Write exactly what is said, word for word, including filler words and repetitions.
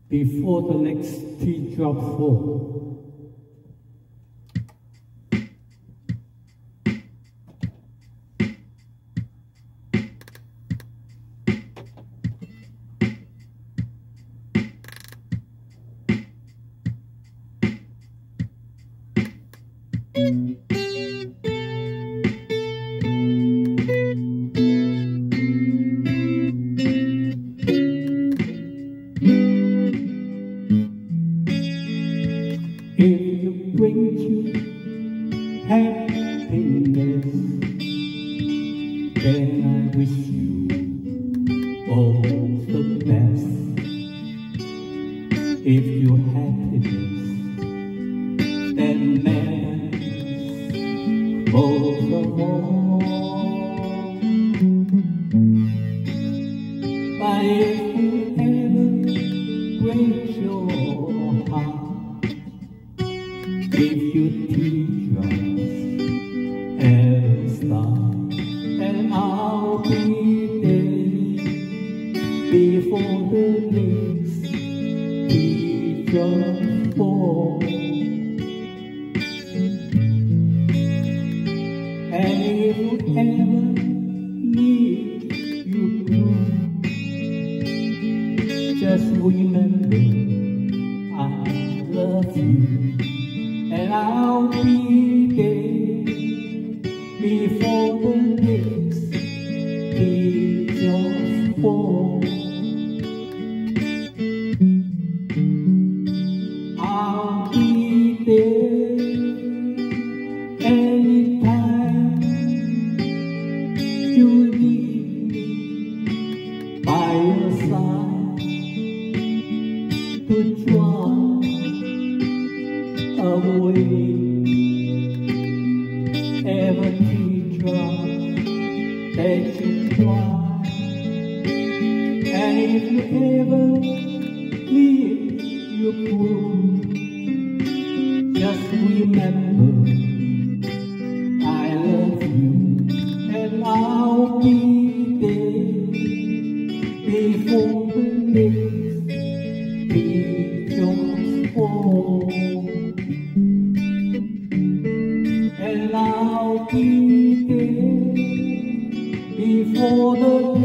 before the next teardrop fall. If you bring you happiness, then I wish you all the best. If your happiness then matters most of all, but if whoever breaks your heart, if you teardrops and stars, and I'll be there before the next teardrop fall. And if you ever need you blue, just remember I love you. And I'll be there before the next teardrops fall. I'll be there anytime you need me by your side to dry away every teardrop that you cry. And if you ever need your proof, just remember I love you, and I'll be there before the next teardrops fall. And I'll be there before the